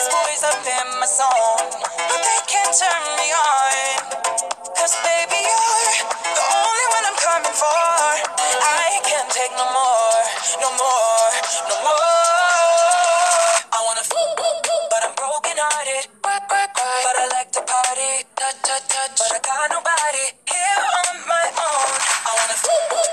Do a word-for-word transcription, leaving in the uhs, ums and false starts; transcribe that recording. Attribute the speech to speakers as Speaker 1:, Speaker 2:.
Speaker 1: These boys up in my zone, but they can't turn me on. Cause baby, you're the only one I'm coming for. I can't take no more, no more, no more. I wanna f, but I'm broken hearted. But I like to party, touch, touch, touch. But I got nobody here on my own. I wanna f.